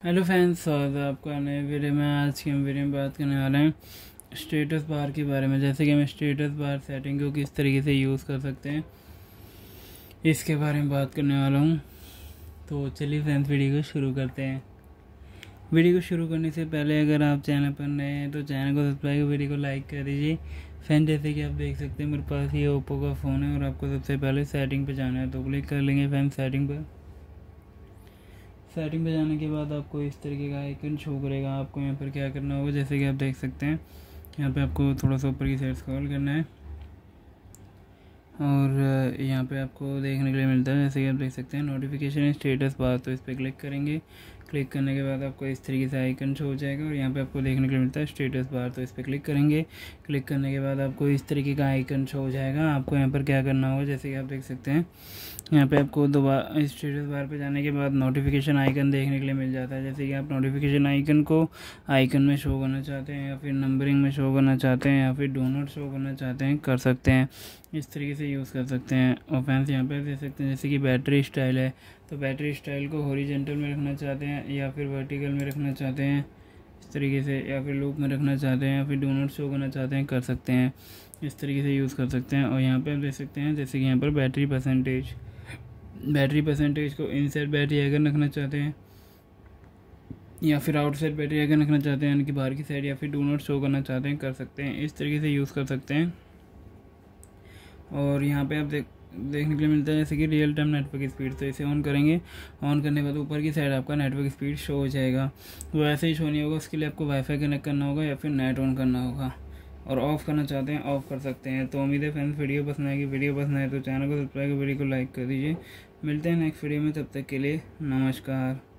Hello friends, स्वागत है आपका नए वीडियो में। आज की हम वीडियो में बात करने वाले हैं स्टेटस बार के बारे में। जैसे कि हम स्टेटस बार सेटिंग को किस तरीके से यूज़ कर सकते हैं, इसके बारे में बात करने वाला हूँ। तो चलिए फ्रेंड्स, वीडियो को शुरू करते हैं। वीडियो को शुरू करने से पहले अगर आप चैनल पर नए हैं तो चैनल को सब्सक्राइब कर वीडियो को लाइक कर दीजिए। फ्रेंड, जैसे कि आप देख सकते हैं मेरे पास ये ओप्पो का फ़ोन है और आपको सबसे पहले सेटिंग पर जाना है, तो क्लिक कर लेंगे फ्रेंड सेटिंग पर। सेटिंग पे जाने के बाद आपको इस तरीके का आइकन शो करेगा। आपको यहाँ पर क्या करना होगा, जैसे कि आप देख सकते हैं यहाँ पे आपको थोड़ा सा ऊपर की साइड स्क्रॉल करना है और यहाँ पे आपको देखने के लिए मिलता है, जैसे कि आप देख सकते हैं नोटिफिकेशन स्टेटस बार। तो इस पर क्लिक करेंगे। क्लिक करने के बाद आपको इस तरीके से आइकन शो हो जाएगा और यहाँ पे आपको देखने के लिए मिलता है स्टेटस बार। तो इस पर क्लिक करेंगे। क्लिक करने के बाद आपको इस तरीके का आइकन शो हो जाएगा। आपको यहाँ पर क्या करना होगा, जैसे कि आप देख सकते हैं यहाँ पे आपको दोबारा स्टेटस बार पे जाने के बाद नोटिफिकेशन आइकन देखने के लिए मिल जाता है। जैसे कि आप नोटिफिकेशन आइकन को आइकन में शो करना चाहते हैं या फिर नंबरिंग में शो करना चाहते हैं या फिर डू नॉट शो करना चाहते हैं, कर सकते हैं। इस तरीके से यूज़ कर सकते हैं। और फैंस यहाँ पे देख सकते हैं जैसे कि बैटरी स्टाइल है, तो बैटरी स्टाइल को हॉरिजॉन्टल में रखना चाहते हैं या फिर वर्टिकल में रखना चाहते हैं इस तरीके से, या फिर लूप में रखना चाहते हैं या फिर डू नॉट शो करना चाहते हैं, कर सकते हैं। इस तरीके से यूज़ कर सकते हैं। और यहाँ पे आप देख सकते हैं जैसे कि यहाँ पर बैटरी परसेंटेज को इनसाइड बैटरी आइकन रखना चाहते हैं या फिर आउटसाइड बैटरी आइकन रखना चाहते हैं, यानी कि बाहर की साइड, या फिर डू नॉट शो करना चाहते हैं, कर सकते हैं। इस तरीके से यूज़ कर सकते हैं। और यहाँ पे आप देखने के लिए मिलता है जैसे कि रियल टाइम नेटवर्क स्पीड। तो इसे ऑन करेंगे। ऑन करने के बाद ऊपर की साइड आपका नेटवर्क स्पीड शो हो जाएगा। वो ऐसे ही शो नहीं होगा, उसके लिए आपको वाईफाई कनेक्ट करना होगा या फिर नेट ऑन करना होगा। और ऑफ़ करना चाहते हैं ऑफ़ कर सकते हैं। तो उम्मीद है फ्रेंड्स वीडियो पसंद आएगी। वीडियो पसंद आए तो चैनल को सब्सक्राइब कर वीडियो को लाइक कर दीजिए। मिलते हैं नेक्स्ट वीडियो में, तब तक के लिए नमस्कार।